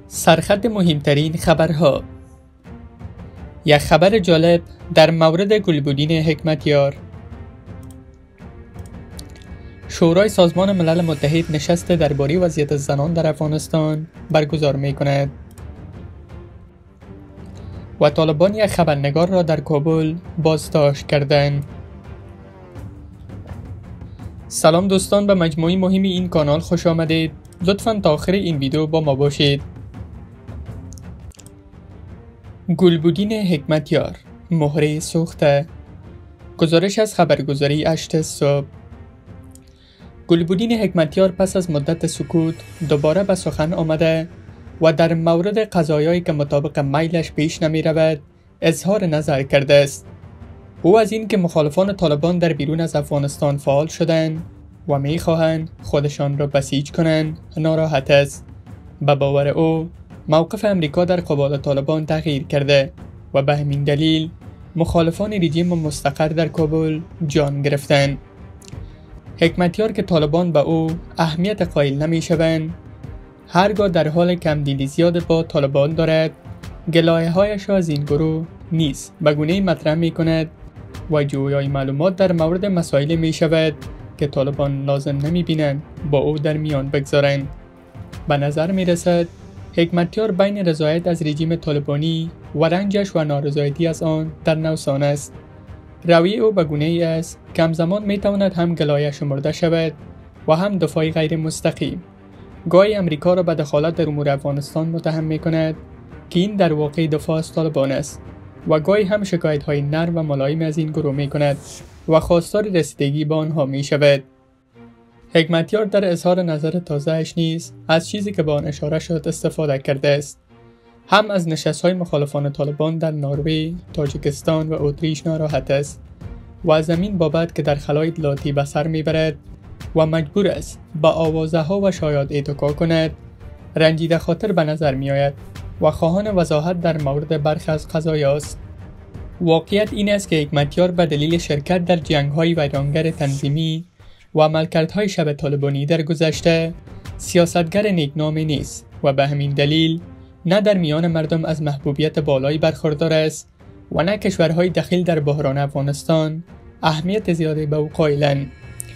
سرخط مهمترین خبرها. یک خبر جالب در مورد گلبدین حکمتیار. شورای سازمان ملل متحد نشست درباره وضعیت زنان در افغانستان برگزار می کند و طالبان یک خبرنگار را در کابل بازداشت کردند. سلام دوستان، به مجموعه مهم این کانال خوش آمدید. لطفاً تا آخر این ویدیو با ما باشید. گلبدین حکمتیار مهره سوخته. گزارش از خبرگزاری 8 صبح. گلبدین حکمتیار پس از مدت سکوت دوباره به سخن آمده و در مورد قضایایی که مطابق میلش پیش نمی رود اظهار نظر کرده است. او از این که مخالفان طالبان در بیرون از افغانستان فعال شدند و می خواهند خودشان را بسیج کنند ناراحت است. به باور او موقف امریکا در قبال طالبان تغییر کرده و به همین دلیل مخالفان رژیم مستقر در کابل جان گرفتند. حکمتیار که طالبان به او اهمیت قائل نمی شوند، هرگاه در حال کمدلی زیاد با طالبان دارد، گلایه هایش از این گروه نیز به گونه‌ای مطرح می کند و جویای معلومات در مورد مسائل می شود که طالبان لازم نمی بینند با او در میان بگذارند. به نظر می رسد حکمتیار بین رضایت از رژیم طالبانی و رنجش و نارضایتی از آن در نوسان است. رویه او به گونه‌ای است که همزمان می تواند هم گلایه شمرده شود و هم دفاعی غیر مستقیم. گاهی امریکا را به دخالت در امور افغانستان متهم می کند که این در واقع دفاع از طالبان است و گاهی هم شکایت های نرم و ملایم از این گروه می کند و خواستار رسیدگی به آنها می شود. حکمتیار در اظهار نظر تازه‌اش نیز از چیزی که به آن اشاره شد استفاده کرده است. هم از نشست‌های مخالفان طالبان در نروژ، تاجیکستان و اتریش ناراحت است و از همین بابت که در خلای اطلاعاتی به سر میبرد و مجبور است با آوازه‌ها و شایعات اتکا کند، رنجیده خاطر به نظر می‌آید و خواهان وضاحت در مورد برخی از قضایا است. واقعیت این است که حکمتیار به دلیل شرکت در جنگ‌های ویرانگر تنظیمی و عملکردهای شبه طالبانی در گذشته سیاستگر نیکنامی نیست و به همین دلیل نه در میان مردم از محبوبیت بالایی برخوردار است و نه کشورهای دخیل در بحران افغانستان اهمیت زیادی به او قائلند.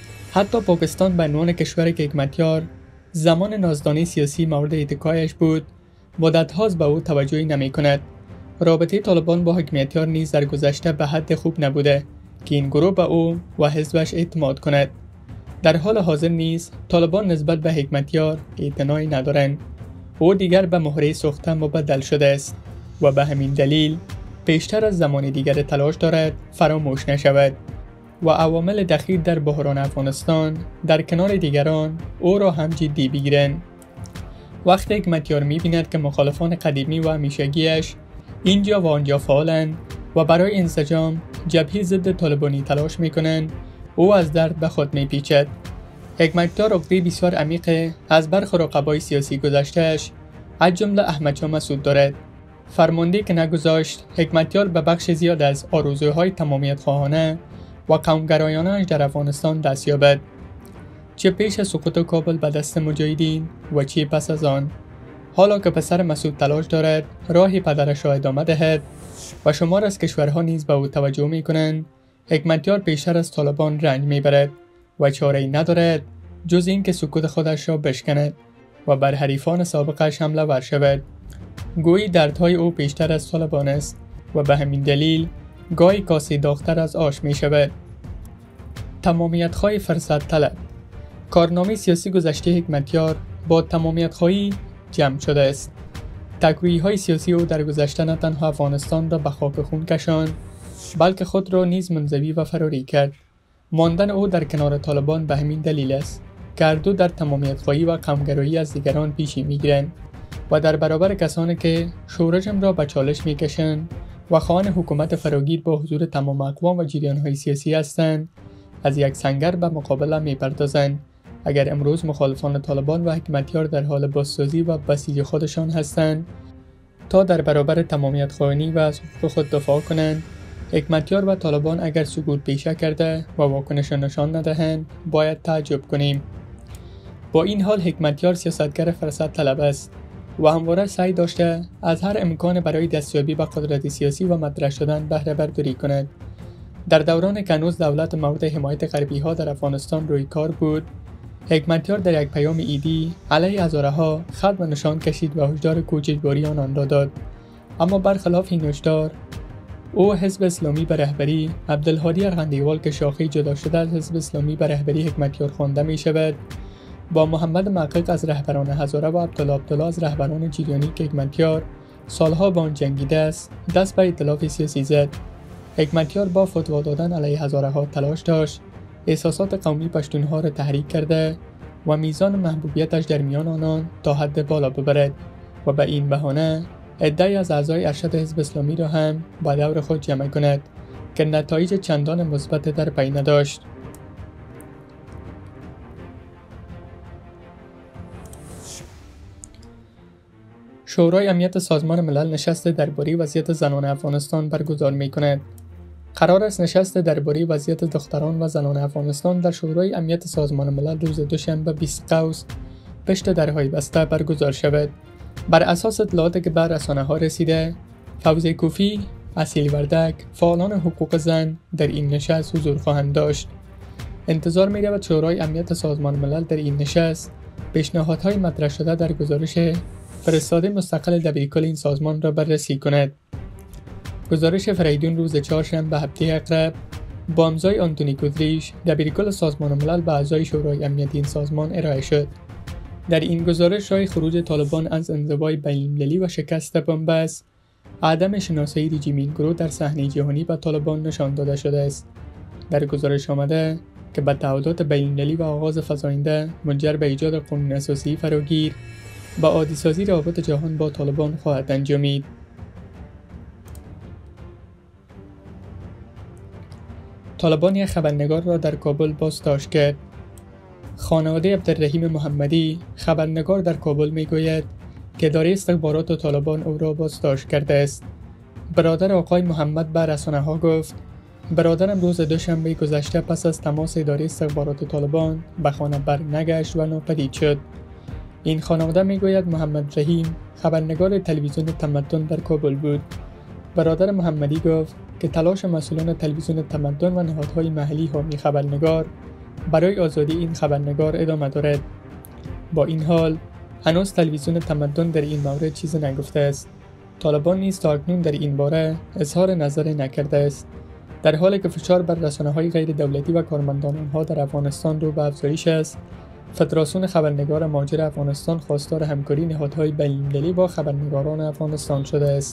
حتی پاکستان به عنوان کشوری که حکمتیار زمان نازدانی سیاسی مورد اتکایش بود مدت‌هاست به او توجهی نمی کند. رابطه طالبان با حکمتیار نیز در گذشته به حد خوب نبوده که این گروه به او و حزبش اعتماد کند. در حال حاضر نیز طالبان نسبت به حکمتیار اعتنایی ندارند. او دیگر به مهره سوخته مبدل شده است و به همین دلیل پیشتر از زمان دیگر تلاش دارد فراموش نشود و عوامل دخیل در بحران افغانستان در کنار دیگران او را هم جدی بگیرند. وقتی حکمتیار می‌بیند که مخالفان قدیمی و همیشگیش اینجا و آنجا فعالند و برای انسجام جبهه ضد طالبانی تلاش می‌کنند، او از درد به خود می‌پیچد. حکمتیار عقده بسیار عمیق از برخی رقبای سیاسی گذشته‌اش از جمله احمدشاه مسعود دارد. فرماندهی که نگذاشت حکمتیار به بخش زیاد از آرزوهای تمامیت خواهانه و قومگرایانه‌اش در افغانستان دست یابد، چه پیش از سقوط کابل به دست مجاهدین و چه پس از آن. حالا که پسر مسعود تلاش دارد راه پدرش را ادامه دهد و شمار از کشورها نیز به او توجه می‌کنند، حکمتیار پیشتر از طالبان رنج می‌برد و چاره‌ای ندارد جز این که سکوت خودش را بشکند و بر حریفان سابقش حمله ور شود. گویی دردهای او پیشتر از طالبان است و به همین دلیل گاهی کاسه داغ‌تر از آش می شود. تمامیت‌خواه فرصت طلب. کارنامه سیاسی گذشته حکمتیار با تمامیت‌خواهی جمع شده است. تکروی‌های سیاسی او در گذشته نه تنها افغانستان را به خاک خون کشاند بلکه خود را نیز منزوی و فراری کرد. ماندن او در کنار طالبان به همین دلیل است که هر دو در تمامیت‌خواهی و قومگرایی از دیگران پیشی می‌گیرند و در برابر کسانی که شورشم را به چالش می‌کشند و خواهان حکومت فراگیر با حضور تمام اقوام و جریان‌های سیاسی هستند، از یک سنگر به مقابله می‌پردازند. اگر امروز مخالفان طالبان و حکمتیار در حال بازسازی و بسیج خودشان هستند تا در برابر تمامیت‌خواهی و از حقوق خود دفاع کنند، حکمتیار و طالبان اگر سکوت پیشه کرده و واکنش نشان ندهند باید تعجب کنیم. با این حال حکمتیار سیاستگر فرصت طلب است و همواره سعی داشته از هر امکان برای دستیابی به قدرت سیاسی و مطرح شدن بهره برداری کند. در دوران که هنوز دولت مورد حمایت غربی‌ها در افغانستان روی کار بود، حکمتیار در یک پیام ایدی علیه هزاره‌ها خط و نشان کشید و هشدار کوچ اجباری آنان را داد. اما برخلاف این هشدار، او حزب اسلامی به رهبری عبدالهادی ارغندیوال که شاخه جدا شده از حزب اسلامی به رهبری حکمتیار خوانده می شود، با محمد محقق از رهبران هزاره و عبدالله از رهبران جریانی که حکمتیار سالها با آن جنگیده است دست به ائتلاف سیاسی زد. حکمتیار با فتوا دادن علیه هزاره‌ها تلاش داشت احساسات قومی پشتونها را تحریک کرده و میزان محبوبیتش در میان آنان تا حد بالا ببرد و به این بهانه عده‌ای از اعضای ارشد حزب اسلامی را هم با دور خود جمع کند که نتایج چندان مثبت در پی نداشت. شورای امنیت سازمان ملل نشست درباره وضعیت زنان افغانستان برگزار می‌کند. قرار است نشست درباره وضعیت دختران و زنان افغانستان در شورای امنیت سازمان ملل روز دوشنبه 20 قوس پشت درهای بسته برگزار شود. بر اساس اطلاعاتی که به رسانه‌ها رسیده، فوزیه کوفی، اصیل وردک، فعالان حقوق زن در این نشست حضور خواهند داشت. انتظار می‌رود شورای امنیت سازمان ملل در این نشست پیشنهادهای مطرح شده در گزارش فرستاده مستقل دبیرکل این سازمان را بررسی کند. گزارش فریدون روز چهارشنبه هفته اقرب با امضای آنتونی گودریش دبیرکل سازمان ملل به اعضای شورای امنیت این سازمان ارائه شد. در این گزارش راه خروج طالبان از انزوای بین‌المللی و شکست بنبست، عدم شناسایی رژیم این گروه در صحنه جهانی به طالبان نشان داده شده است. در گزارش آمده که به تعهدات بین‌المللی و آغاز فزاینده منجر به ایجاد قانون اساسی فراگیر با عادی سازی روابط جهان با طالبان خواهد انجامید. طالبان یک خبرنگار را در کابل بازداشت کرد. خانواده عبدالرحیم محمدی، خبرنگار در کابل میگوید که اداره استخبارات طالبان او را بازداشت کرده است. برادر آقای محمد به رسانه‌ها گفت برادرم روز دوشنبه گذشته پس از تماس اداره استخبارات طالبان به خانه برنگشت و ناپدید شد. این خانواده میگوید محمد رحیم خبرنگار تلویزیون تمدن در کابل بود. برادر محمدی گفت که تلاش مسئولان تلویزیون تمدن و نهادهای محلی حامی خبرنگار برای آزادی این خبرنگار ادامه دارد. با این حال هنوز تلویزیون تمدن در این مورد چیزی نگفته است. طالبان نیز تا اکنون در این باره اظهار نظر نکرده است. در حالی که فشار بر رسانه‌های غیر دولتی و کارمندان آنها در افغانستان رو به افزایش است، فدراسیون خبرنگار مهاجر افغانستان خواستار همکاری نهادهای بین‌المللی با خبرنگاران افغانستان شده است.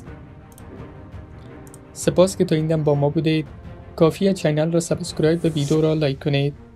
سپاس که تا این دم با ما بودید. کافیه چینل را سابسکرایب و ویدیو را لایک کنید.